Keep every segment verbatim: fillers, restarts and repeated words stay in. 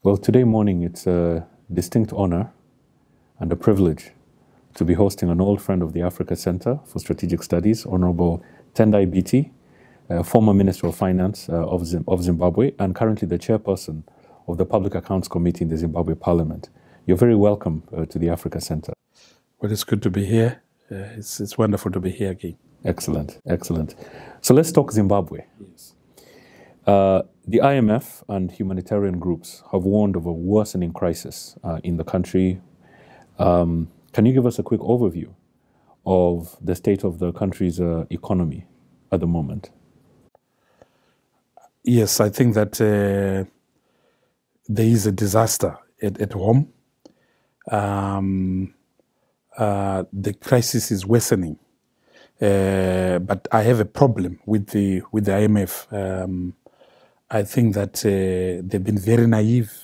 Well, today morning, it's a distinct honor and a privilege to be hosting an old friend of the Africa Center for Strategic Studies, Honorable Tendai Biti, uh, former Minister of Finance uh, of, Zim of Zimbabwe, and currently the chairperson of the Public Accounts Committee in the Zimbabwe Parliament. You're very welcome uh, to the Africa Center. Well, it's good to be here. Uh, it's, it's wonderful to be here again. Excellent, excellent. So let's talk Zimbabwe. Yes. Uh, the I M F and humanitarian groups have warned of a worsening crisis uh, in the country. Um, can you give us a quick overview of the state of the country's uh, economy at the moment? Yes, I think that uh, there is a disaster at, at home. Um, uh, the crisis is worsening. Uh, but I have a problem with the with the I M F. Um, I think that uh, they've been very naive,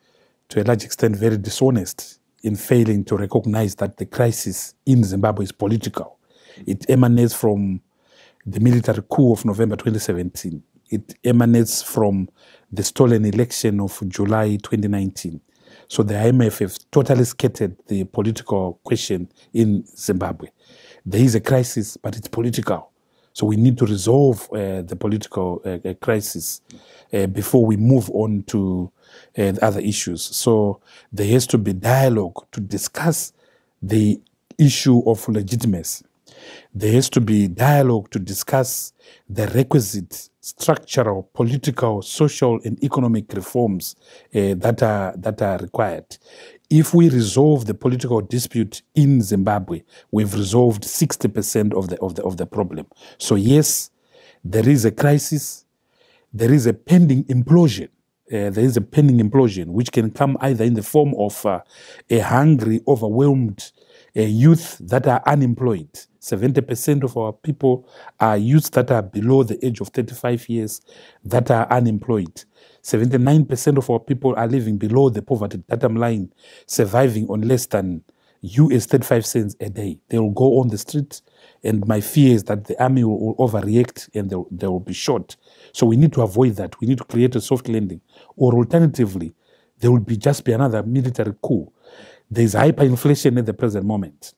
to a large extent very dishonest, in failing to recognize that the crisis in Zimbabwe is political. It emanates from the military coup of November twenty seventeen. It emanates from the stolen election of July twenty nineteen. So the I M F have totally scattered the political question in Zimbabwe. There is a crisis, but it's political. So we need to resolve uh, the political uh, crisis uh, before we move on to uh, other issues. So there has to be dialogue to discuss the issue of legitimacy. There has to be dialogue to discuss the requisite structural, political, social, and economic reforms uh, that are that are required. If we resolve the political dispute in Zimbabwe, we've resolved sixty percent of the of the of the problem. So yes, there is a crisis. There is a pending implosion. Uh, there is a pending implosion, which can come either in the form of uh, a hungry, overwhelmed uh, youth that are unemployed. seventy percent of our people are youths that are below the age of thirty-five years that are unemployed. seventy-nine percent of our people are living below the poverty bottom line, surviving on less than U S thirty-five cents a day. They will go on the street, and my fear is that the army will, will overreact and they, they will be shot. So we need to avoid that. We need to create a soft landing. Or alternatively, there will be just be another military coup. There's hyperinflation at the present moment.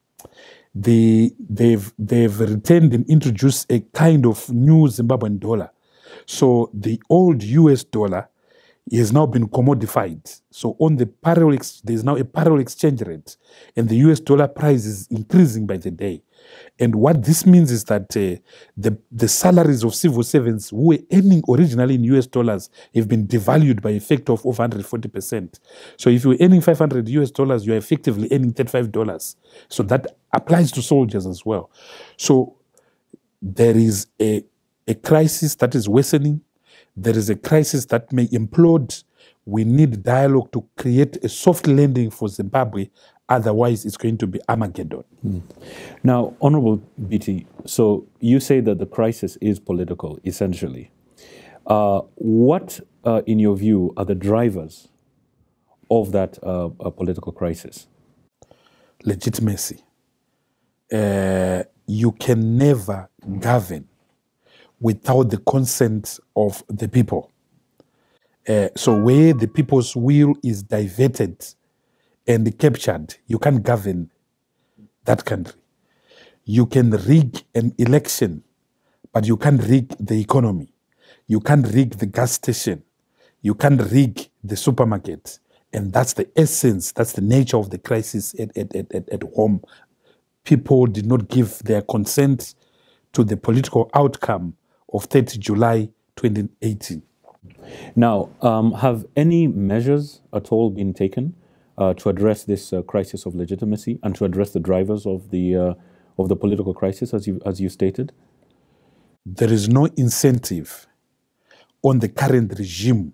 They, they've, they've returned and introduced a kind of new Zimbabwean dollar. So the old U S dollar has now been commodified. So on the parallel, there's now a parallel exchange rate, and the U S dollar price is increasing by the day. And what this means is that uh, the, the salaries of civil servants who were earning originally in U S dollars have been devalued by a factor of over one hundred forty percent. So if you're earning five hundred U S dollars, you're effectively earning thirty-five dollars. So that applies to soldiers as well. So there is a, a crisis that is worsening. There is a crisis that may implode. We need dialogue to create a soft landing for Zimbabwe. Otherwise, it's going to be Armageddon. Mm. Now, Honorable Biti, so you say that the crisis is political, essentially. Uh, what, uh, in your view, are the drivers of that uh, uh, political crisis? Legitimacy. Uh, you can never govern without the consent of the people. Uh, so where the people's will is diverted and captured, you can't govern that country. You can rig an election, but you can't rig the economy. You can't rig the gas station. You can't rig the supermarket. And that's the essence, that's the nature of the crisis at, at, at, at home. People did not give their consent to the political outcome of thirtieth of July twenty eighteen. Now, um, have any measures at all been taken uh, to address this uh, crisis of legitimacy and to address the drivers of the uh, of the political crisis, as you as you stated? There is no incentive on the current regime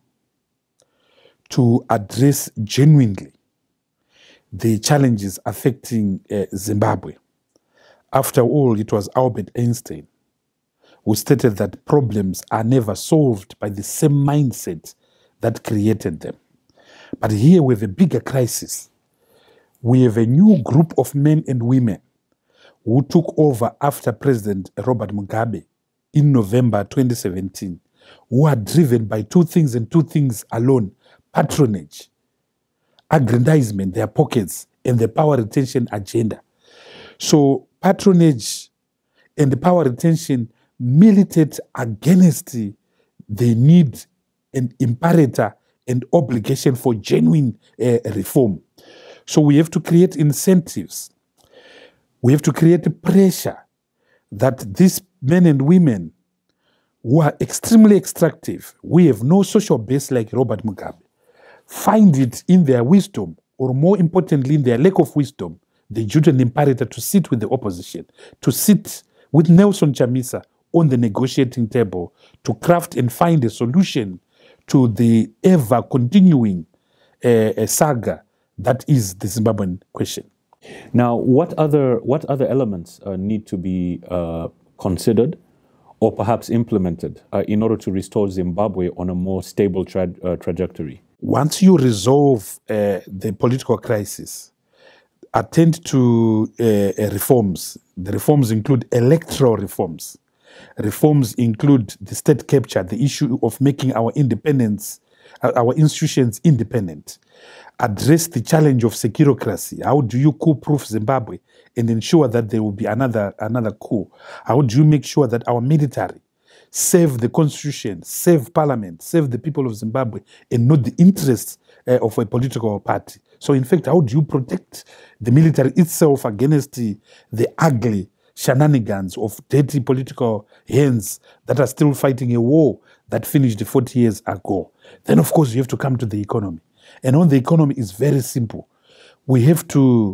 to address genuinely the challenges affecting uh, Zimbabwe. After all, it was Albert Einstein who stated that problems are never solved by the same mindset that created them. But here we have a bigger crisis. We have a new group of men and women who took over after President Robert Mugabe in November twenty seventeen, who are driven by two things and two things alone: patronage aggrandizement, their pockets, and the power retention agenda. So patronage and the power retention militate against the, the need and imperative and obligation for genuine uh, reform. So we have to create incentives. We have to create pressure that these men and women who are extremely extractive, we have no social base like Robert Mugabe, find it in their wisdom, or more importantly, in their lack of wisdom, the duty and imperative to sit with the opposition, to sit with Nelson Chamisa on the negotiating table, to craft and find a solution to the ever-continuing uh, saga that is the Zimbabwean question. Now, what other what other elements uh, need to be uh, considered or perhaps implemented uh, in order to restore Zimbabwe on a more stable tra uh, trajectory? Once you resolve uh, the political crisis, attend to uh, reforms. The reforms include electoral reforms. Reforms include the state capture, the issue of making our independence, uh, our institutions independent. Address the challenge of securocracy. How do you coup-proof Zimbabwe and ensure that there will be another, another coup? How do you make sure that our military save the constitution, save parliament, save the people of Zimbabwe, and not the interests uh, of a political party? So in fact, how do you protect the military itself against the, the ugly shenanigans of dirty political hands that are still fighting a war that finished forty years ago? Then of course you have to come to the economy. And on the economy is very simple. We have to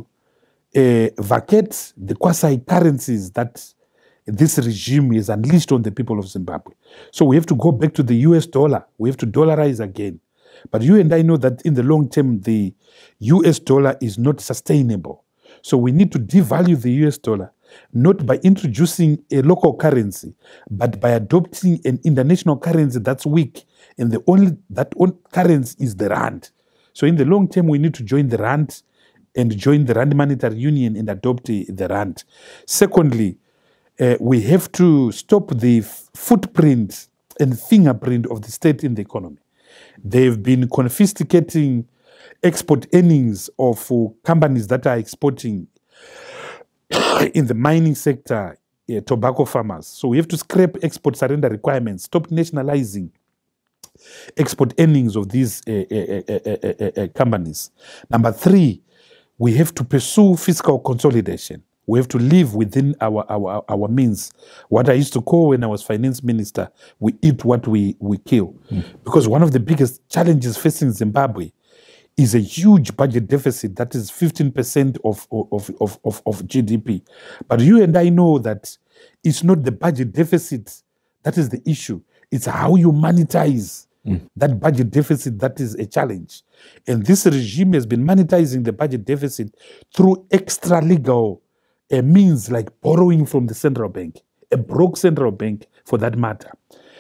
uh, vacate the quasi-currencies that this regime is unleashed on the people of Zimbabwe. So we have to go back to the U S dollar. We have to dollarize again. But you and I know that in the long term, the U S dollar is not sustainable. So we need to devalue the U S dollar, not by introducing a local currency, but by adopting an international currency that's weak. And the only that on currency is the rand. So in the long term, we need to join the rand and join the Rand Monetary Union and adopt the, the rand. Secondly, uh, we have to stop the footprint and fingerprint of the state in the economy. They've been confiscating export earnings of uh, companies that are exporting in the mining sector, uh, tobacco farmers. So we have to scrap export surrender requirements, stop nationalizing export earnings of these uh, uh, uh, uh, uh, uh, companies. Number three, we have to pursue fiscal consolidation. We have to live within our, our, our means. What I used to call when I was finance minister, we eat what we, we kill. Mm. Because one of the biggest challenges facing Zimbabwe is a huge budget deficit that is fifteen percent of, of, of, of, of G D P. But you and I know that it's not the budget deficit that is the issue. It's how you monetize mm. that budget deficit that is a challenge. And this regime has been monetizing the budget deficit through extra legal uh, means like borrowing from the central bank, a broke central bank for that matter.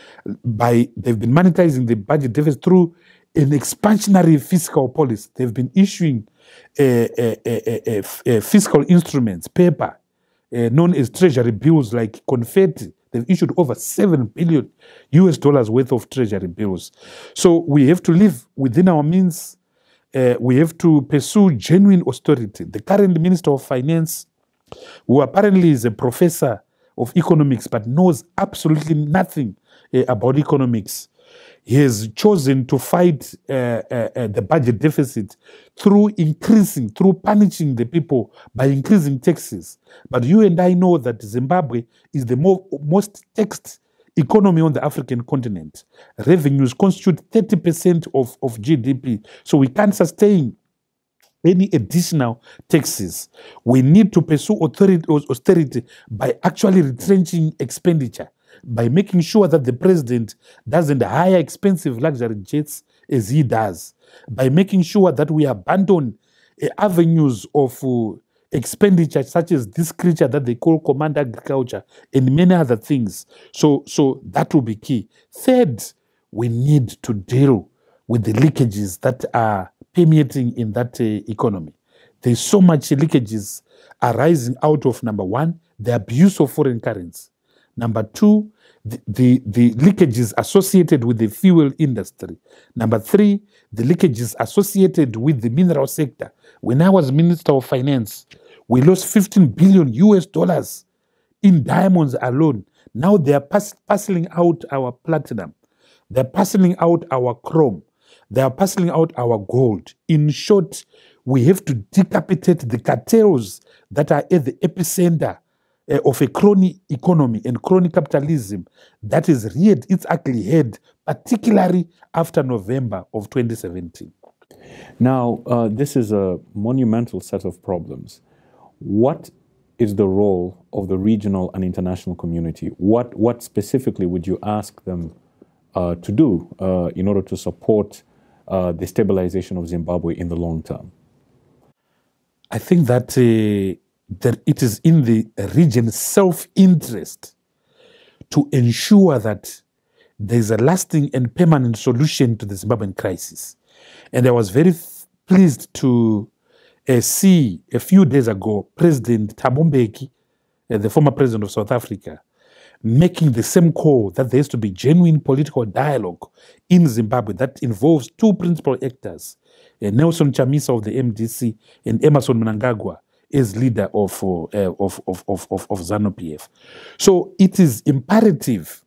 By they've been monetizing the budget deficit through an expansionary fiscal policy. They've been issuing uh, uh, uh, uh, uh, fiscal instruments, paper, uh, known as treasury bills like confetti. They've issued over seven billion U S dollars worth of treasury bills. So we have to live within our means. Uh, we have to pursue genuine austerity. The current Minister of Finance, who apparently is a professor of economics but knows absolutely nothing uh, about economics, he has chosen to fight uh, uh, uh, the budget deficit through increasing, through punishing the people by increasing taxes. But you and I know that Zimbabwe is the more, most taxed economy on the African continent. Revenues constitute thirty percent of, of G D P. So we can't sustain any additional taxes. We need to pursue authority, austerity by actually retrenching expenditure, by making sure that the president doesn't hire expensive luxury jets as he does, by making sure that we abandon uh, avenues of uh, expenditure such as this creature that they call command agriculture and many other things. So, so that will be key. Third, we need to deal with the leakages that are permeating in that uh, economy. There's so much leakages arising out of, number one, the abuse of foreign currency. Number two, the, the, the leakages associated with the fuel industry. Number three, the leakages associated with the mineral sector. When I was Minister of Finance, we lost fifteen billion U S dollars in diamonds alone. Now they are pass, parceling out our platinum. They're parceling out our chrome. They are parceling out our gold. In short, we have to decapitate the cartels that are at the epicenter uh, of a crony economy and crony capitalism that is reared its ugly head, particularly after November of twenty seventeen. Now, uh, this is a monumental set of problems. What is the role of the regional and international community? What, what specifically would you ask them uh, to do uh, in order to support uh, the stabilization of Zimbabwe in the long term? I think that, uh, that it is in the region's self-interest to ensure that there is a lasting and permanent solution to the Zimbabwean crisis. And I was very pleased to uh, see a few days ago President Thabo Mbeki, uh, the former president of South Africa, making the same call that there has to be genuine political dialogue in Zimbabwe that involves two principal actors, uh, Nelson Chamisa of the M D C and Emmerson Mnangagwa as leader of, uh, of, of, of, of, of ZANU-P F. So it is imperative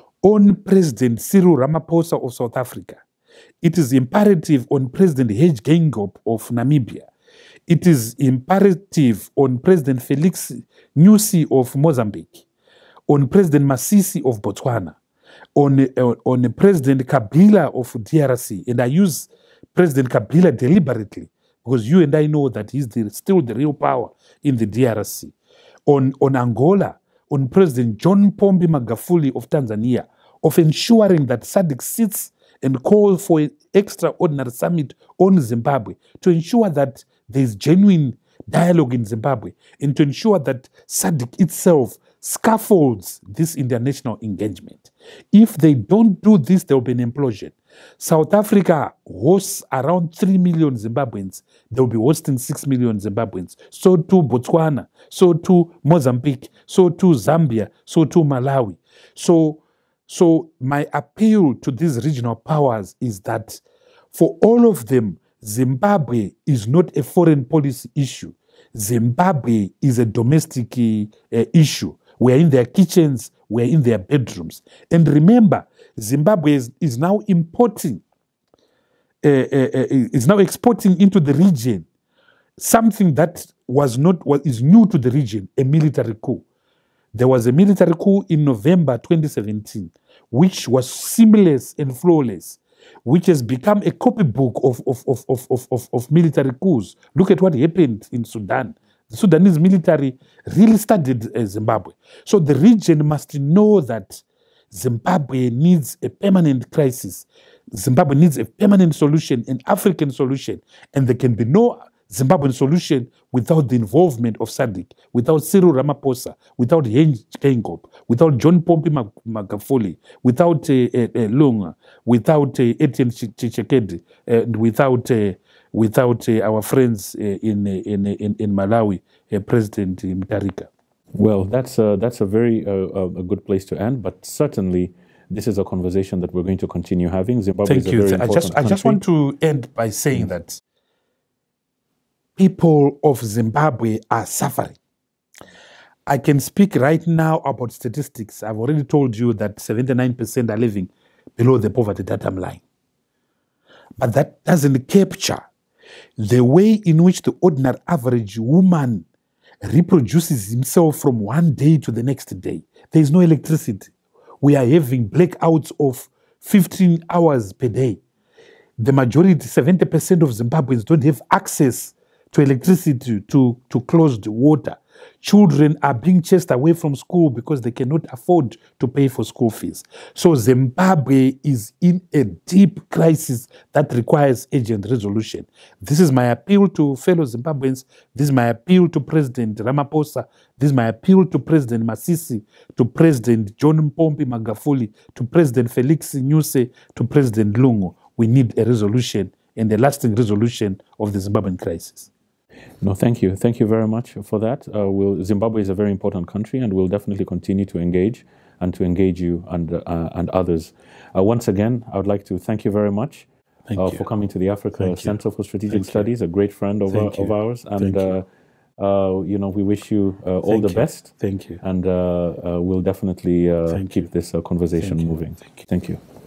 on President Cyril Ramaphosa of South Africa. It is imperative on President Hage Geingob of Namibia. It is imperative on President Felix Nyusi of Mozambique, on President Masisi of Botswana, on, uh, on President Kabila of D R C. And I use President Kabila deliberately because you and I know that he's the, still the real power in the D R C. On, on Angola, on President John Pombe Magufuli of Tanzania, of ensuring that SADC sits and calls for an extraordinary summit on Zimbabwe to ensure that there is genuine dialogue in Zimbabwe and to ensure that SADC itself scaffolds this international engagement. If they don't do this, there will be an implosion. South Africa hosts around three million Zimbabweans. They will be hosting six million Zimbabweans. So too Botswana, so too Mozambique, so too Zambia, so too Malawi. So, so my appeal to these regional powers is that for all of them, Zimbabwe is not a foreign policy issue. Zimbabwe is a domestic uh, issue. We are in their kitchens, we are in their bedrooms. And remember, Zimbabwe is, is now importing, uh, uh, uh, is now exporting into the region something that was not, was, is new to the region, a military coup. There was a military coup in November twenty seventeen, which was seamless and flawless, which has become a copybook of, of, of, of, of, of, of military coups. Look at what happened in Sudan. The Sudanese military really studied uh, Zimbabwe. So the region must know that Zimbabwe needs a permanent crisis. Zimbabwe needs a permanent solution, an African solution. And there can be no Zimbabwean solution without the involvement of SADC, without Cyril Ramaphosa, without Hage Geingob, without John Pombe Magufuli, without uh, uh, Lunga, without uh, Etienne Tshisekedi, and without uh, without uh, our friends uh, in, in in in Malawi, uh, President Mutharika. Well, that's a, that's a very uh, a good place to end. But certainly, this is a conversation that we're going to continue having. Zimbabwe Thank is a you. very I important just I just country. want to end by saying mm-hmm. that people of Zimbabwe are suffering. I can speak right now about statistics. I've already told you that seventy-nine percent are living below the poverty datum line. But that doesn't capture the way in which the ordinary average woman reproduces himself from one day to the next day. There is no electricity. We are having blackouts of fifteen hours per day. The majority, seventy percent of Zimbabweans don't have access to electricity, to, to closed water. Children are being chased away from school because they cannot afford to pay for school fees. So Zimbabwe is in a deep crisis that requires urgent resolution. This is my appeal to fellow Zimbabweans. This is my appeal to President Ramaphosa. This is my appeal to President Masisi, to President John Pombe Magufuli, to President Felix Nyusi, to President Lungu. We need a resolution and a lasting resolution of the Zimbabwean crisis. No, thank you. Thank you very much for that. Uh, we'll, Zimbabwe is a very important country, and we'll definitely continue to engage and to engage you and, uh, and others. Uh, once again, I would like to thank you very much uh, for coming to the Africa thank Center you. for Strategic thank Studies, you. a great friend of, uh, of ours. And, uh, you. Uh, you know, we wish you uh, all thank the you. best. Thank you. And uh, uh, we'll definitely uh, keep you. this uh, conversation thank moving. Thank you. Thank you.